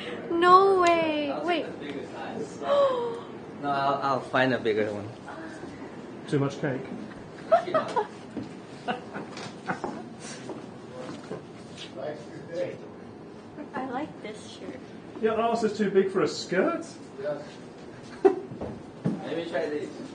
No way. Wait. No, I'll find a bigger one. Too much cake. I like this shirt. Your arse is too big for a skirt? Let me try this.